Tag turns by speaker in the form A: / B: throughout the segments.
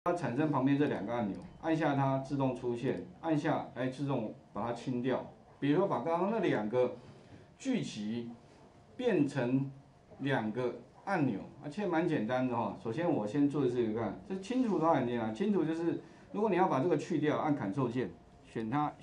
A: 它产生旁边这两个按钮，按下它自动出现，按下自动把它清掉。比如说把刚刚那两个聚集变成两个按钮，其实蛮简单的哈。首先我先做这个看，这清除的话很简单，清除就是如果你要把这个去掉，按 Ctrl 键，选它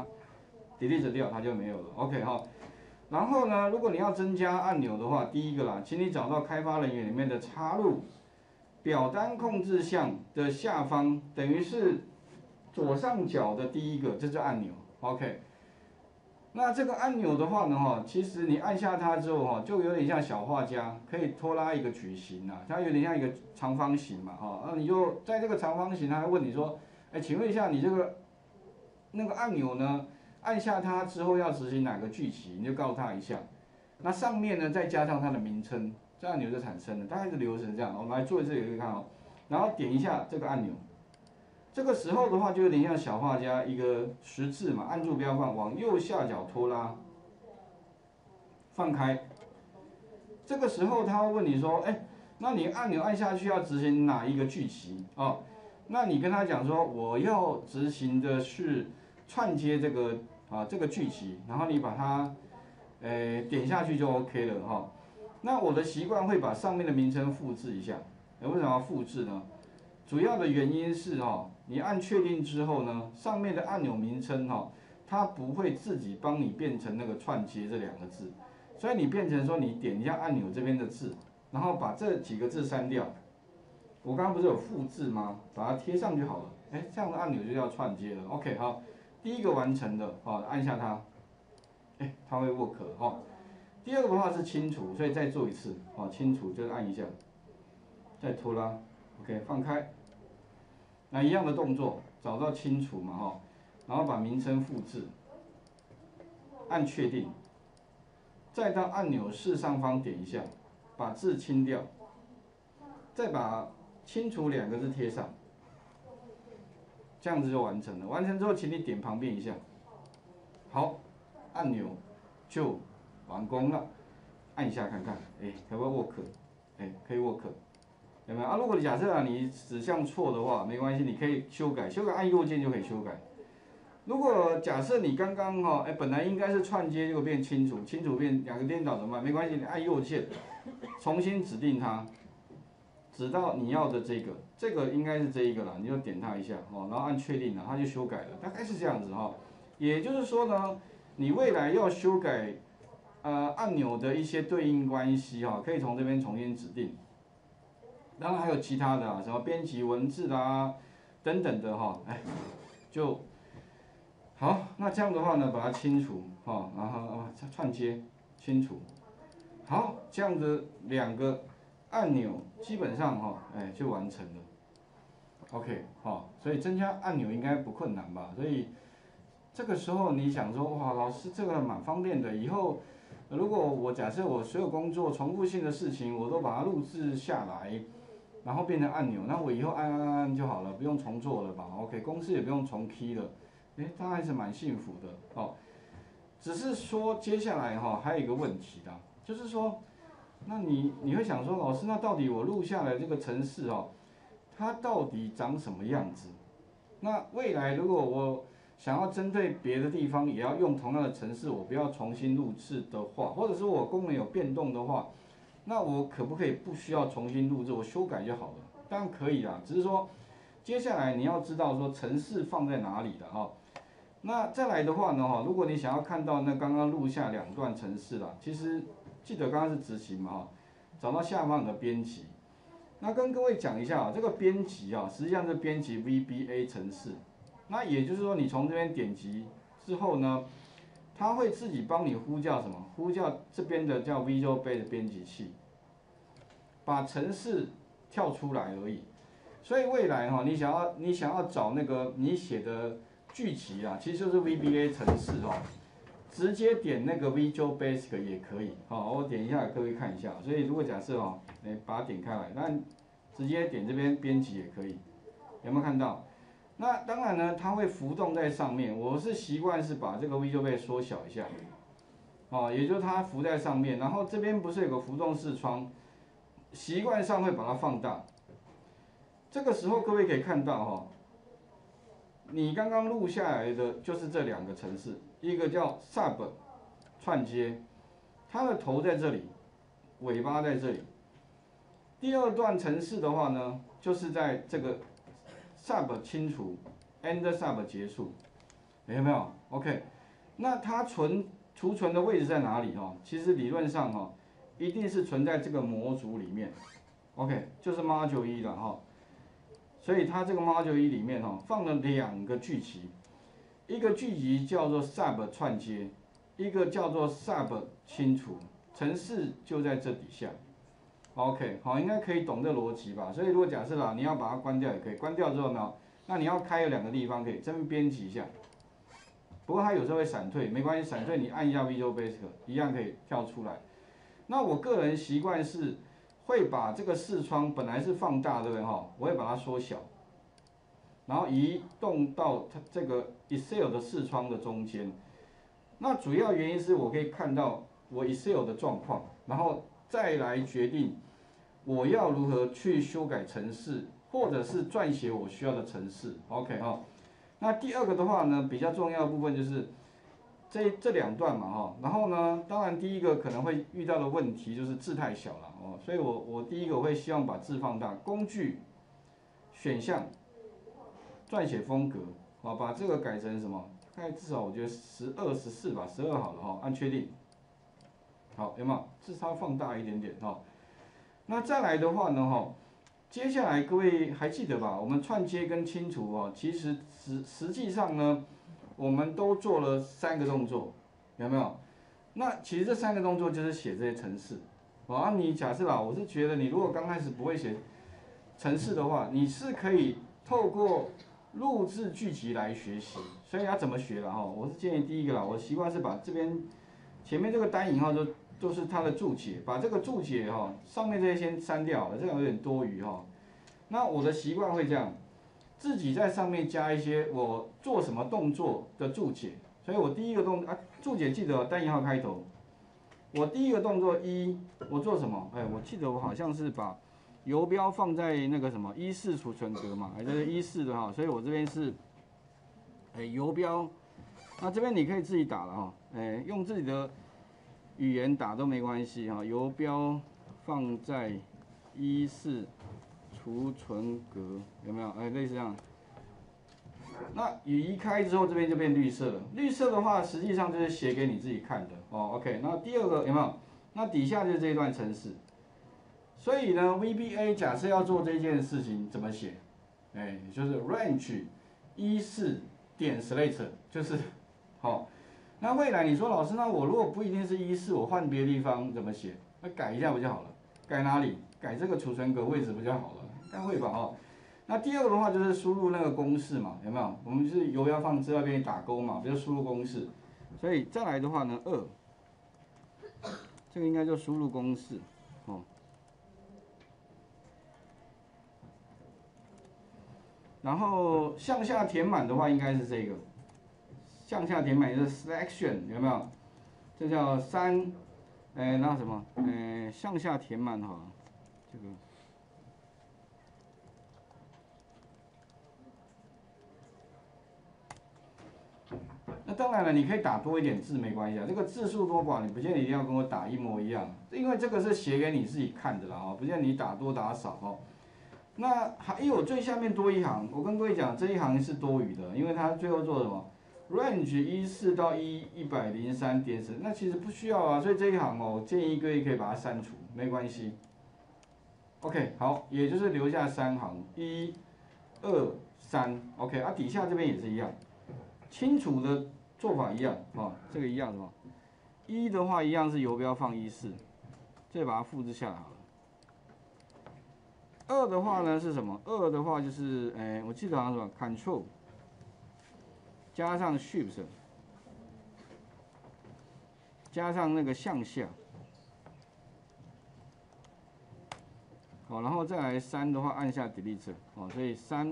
A: ，delete 掉它就没有了。OK 哈。然后呢，如果你要增加按钮的话，第一个啦，请你找到开发人员里面的插入。表单控制项的下方，等于是左上角的第一个，这叫按钮。OK， 那这个按钮的话呢，其实你按下它之后，就有点像小画家，可以拖拉一个矩形啊，它有点像一个长方形嘛，那你就在这个长方形，它会问你说，请问一下你这个那个按钮呢，按下它之后要执行哪个剧情，你就告诉他一下。那上面呢，再加上它的名称。这按钮就产生了，大概是流程这样。我们来做这个可以看哦，然后点一下这个按钮，这个时候的话就有点像小画家一个十字嘛，按住标放，往右下角拖拉，放开。这个时候他会问你说，那你按钮按下去要执行哪一个剧情哦？那你跟他讲说，我要执行的是串接这个剧情，然后你把它点下去就 OK 了哈。那我的习惯会把上面的名称复制一下，为什么要复制呢？主要的原因是你按确定之后呢，上面的按钮名称它不会自己帮你变成那个串接这两个字，所以你变成说你点一下按钮这边的字，然后把这几个字删掉。我刚刚不是有复制吗？把它贴上就好了。这样的按钮就叫串接了。OK， 好，第一个完成的，按下它，它会 work 第二个的话是清除，所以再做一次，清除就按一下，再拖拉 ，OK， 放开。那一样的动作，找到清除嘛，然后把名称复制，按确定，再到按钮饰上方点一下，把字清掉，再把清除两个字贴上，这样子就完成了。完成之后，请你点旁边一下，好，按钮就完工了。按一下看看，可不可以 work？可以 work， 有没有啊？如果假设你指向错的话，没关系，你可以修改，按右键就可以修改。如果假设你刚刚本来应该是串接，结果变清除，清除变两个颠倒怎么办？没关系，你按右键，重新指定它，指到你要的这个应该是这一个啦，你就点它一下然后按确定了，它就修改了，大概是这样子也就是说呢，你未来要修改。按钮的一些对应关系可以从这边重新指定。当然还有其他的什么编辑文字啦等等的就好。那这样的话呢，把它清除然后串接清除。好，这样的两个按钮基本上就完成了。OK 所以增加按钮应该不困难吧？所以这个时候你想说哇，老师这个蛮方便的，以后。如果我假设我所有工作重复性的事情，我都把它录制下来，然后变成按钮，那我以后按就好了，不用重做了吧 ？OK， 公司也不用重 key 了，当然是蛮幸福的只是说接下来还有一个问题的，就是说，那你会想说，老师，那到底我录下来这个程式它到底长什么样子？那未来如果我想要针对别的地方也要用同样的程式，我不要重新录制的话，或者是我功能有变动的话，那我可不可以不需要重新录制，我修改就好了？当然可以啦，只是说接下来你要知道说程式放在哪里的那再来的话呢如果你想要看到那刚刚录下两段程式啦，其实记得刚刚是执行嘛找到下方的编辑。那跟各位讲一下这个编辑实际上是编辑 VBA 程式。那也就是说，你从这边点击之后呢，它会自己帮你呼叫什么？呼叫这边的叫 Visual Basic 编辑器，把程式跳出来而已。所以未来你想要找那个你写的剧集其实就是 VBA 程式直接点那个 Visual Basic 也可以我点一下给各位看一下。所以如果假设把它点开来，那直接点这边编辑也可以，有没有看到？那当然呢，它会浮动在上面。我是习惯是把这个 Visual Basic 缩小一下，也就是它浮在上面。然后这边不是有个浮动视窗，习惯上会把它放大。 这个时候各位可以看到哈，你刚刚录下来的就是这两个程式，一个叫 sub 串接，它的头在这里，尾巴在这里。第二段程式的话呢，就是在这个 sub 清除 ，end sub 结束，有没有 ？OK， 那它储存的位置在哪里哦？其实理论上哦，一定是存在这个模组里面 ，OK， 就是 module 1了哈。所以它这个 module 1里面哈放了两个巨集，一个巨集叫做 sub 串接，一个叫做 sub 清除，程式就在这底下。OK， 好，应该可以懂这逻辑吧？所以如果假设啦，你要把它关掉也可以，关掉之后呢，那你要开有两个地方可以这边编辑一下。不过它有时候会闪退，没关系，闪退你按一下 Visual Basic 一样可以跳出来。那我个人习惯是会把这个视窗本来是放大，对不对哈？我会把它缩小，然后移动到它这个 Excel 的视窗的中间。那主要原因是我可以看到我 Excel 的状况，然后再来决定我要如何去修改程式，或者是撰写我需要的程式。OK 哈。那第二个的话呢，比较重要的部分就是这两段嘛哈。然后呢，当然第一个可能会遇到的问题就是字太小了哦，所以我第一个我会希望把字放大，工具选项撰写风格啊，把这个改成什么？大概至少我觉得12、14吧，12好了哈，按确定。好，有没有？字稍放大一点点哈。那再来的话呢哈。接下来各位还记得吧？我们串接跟清除哦，其实实际上呢，我们都做了3个动作，有没有？那其实这3个动作就是写这些程式。啊，你假设啦，我是觉得你如果刚开始不会写程式的话，你是可以透过录制剧集来学习。所以要怎么学了哈？我是建议第一个啦，我习惯是把这边前面这个单引号就是它的注解，把这个注解哈上面这些先删掉了，这样有点多余哈。那我的习惯会这样，自己在上面加一些我做什么动作的注解。所以我第一个注解记得单引号开头。我第一个动作我做什么？哎，我记得我好像是把游标放在那个什么14储存格嘛，这是14的哈，所以我这边是游标。那这边你可以自己打了哈，用自己的语言打都没关系哈，游标放在14储存格有没有？类似这样。那雨一开之后，这边就变绿色了。绿色的话，实际上就是写给你自己看的哦。OK， 那第二个有没有？那底下就是这一段程式。所以呢 ，VBA 假设要做这件事情，怎么写？就是 range 14点 select 就是好。那未来你说老师，那我如果不一定是14，我换别的地方怎么写？那改一下不就好了？改哪里？改这个储存格位置不就好了？应该会吧哦。那第二个的话就是输入那个公式嘛，有没有？我们就是游标放资料边打勾嘛，不就输入公式？所以再来的话呢，这个应该就输入公式哦。然后向下填满的话应该是这个，向下填满就是 selection 有没有？这叫3，那什么？向下填满哈，这个。那当然了，你可以打多一点字没关系啊，这个字数多寡你不见得一定要跟我打一模一样，因为这个是写给你自己看的啦哈，不见得你打多打少哦。那还有最下面多一行，我跟各位讲这一行是多余的，因为它最后做什么 ？range 14到103点10，那其实不需要啊，所以这一行哦，建议各位可以把它删除，没关系。OK， 好，也就是留下3行，1、2、3 ，OK， 底下这边也是一样，清除的做法一样啊，这个一样是吧？1的话一样是游标放14，再把它复制下来好了。2的话呢是什么？2的话就是，我记得好像什么 Control 加上 Shift 加上那个向下，好，然后再来3的话按下 Delete 哦，所以3。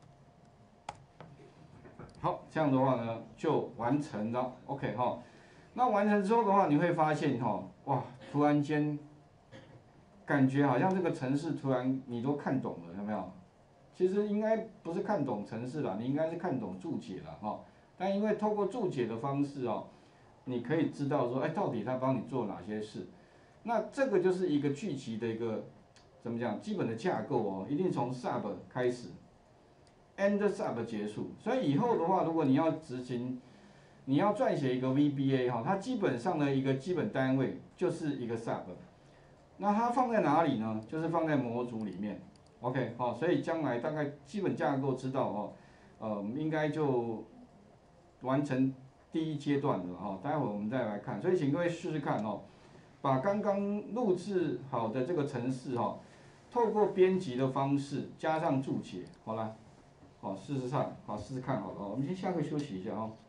A: 好，这样的话呢就完成了 ，OK 哈。 那完成之后的话，你会发现哈，哇，突然间感觉好像这个程式突然你都看懂了，有没有？其实应该不是看懂程式啦，你应该是看懂注解啦哈。但因为透过注解的方式哦，你可以知道说，哎，到底他帮你做哪些事。那这个就是一个聚集的一个怎么讲基本的架构哦，一定从 sub 开始 ，end sub 结束。所以以后的话，如果你要执行，你要撰写一个 VBA 哈，它基本上的一个基本单位就是一个 sub。那它放在哪里呢？就是放在模组里面。OK， 好，所以将来大概基本架构知道哦，应该就完成第一阶段了哈。待会我们再来看，所以请各位试试看哦，把刚刚录制好的这个程式哈，透过编辑的方式加上注解，好了，好试试看，好了，我们先下课休息一下哦。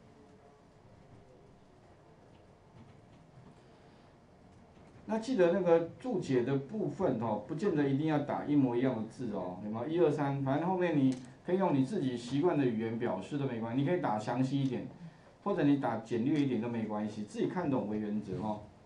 A: 那记得那个注解的部分哦，不见得一定要打一模一样的字哦，有没有？1、2、3，反正后面你可以用你自己习惯的语言表示都没关系，你可以打详细一点，或者你打简略一点都没关系，自己看懂为原则哦。